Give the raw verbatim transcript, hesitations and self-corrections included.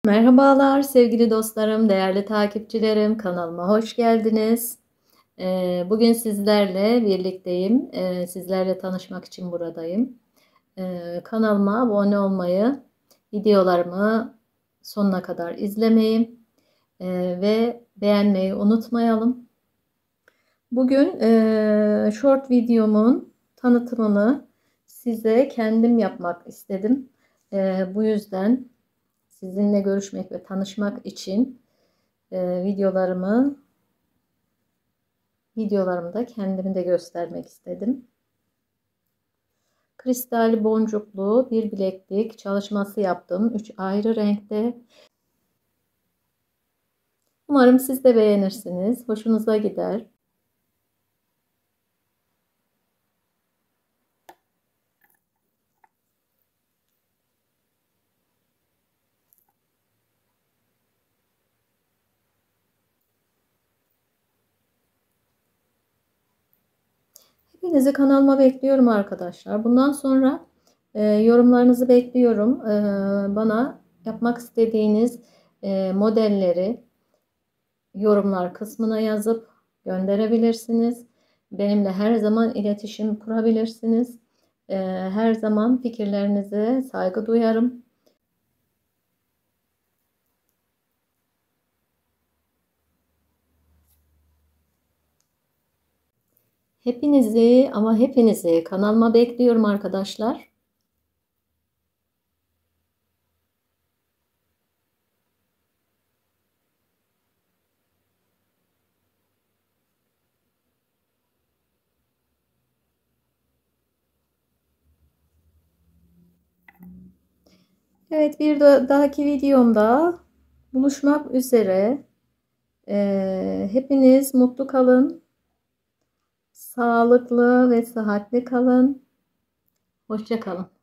Merhabalar sevgili dostlarım, değerli takipçilerim, kanalıma hoş geldiniz. Ee, Bugün sizlerle birlikteyim. Ee, Sizlerle tanışmak için buradayım. Ee, Kanalıma abone olmayı, videolarımı sonuna kadar izlemeyi e, ve beğenmeyi unutmayalım. Bugün e, short videomun tanıtımını size kendim yapmak istedim. E, Bu yüzden sizinle görüşmek ve tanışmak için e, videolarımı videolarımda kendimi de göstermek istedim. Kristal boncuklu bir bileklik çalışması yaptım. üç ayrı renkte. Umarım siz de beğenirsiniz. Hoşunuza gider. Hepinizi kanalıma bekliyorum arkadaşlar. Bundan sonra e, yorumlarınızı bekliyorum. E, bana yapmak istediğiniz e, modelleri yorumlar kısmına yazıp gönderebilirsiniz. Benimle her zaman iletişim kurabilirsiniz. Ee, Her zaman fikirlerinize saygı duyarım. Hepinizi ama hepinizi kanalıma bekliyorum arkadaşlar. Evet, bir dahaki videomda buluşmak üzere. Ee, hepiniz mutlu kalın, sağlıklı ve sıhhatli kalın. Hoşça kalın.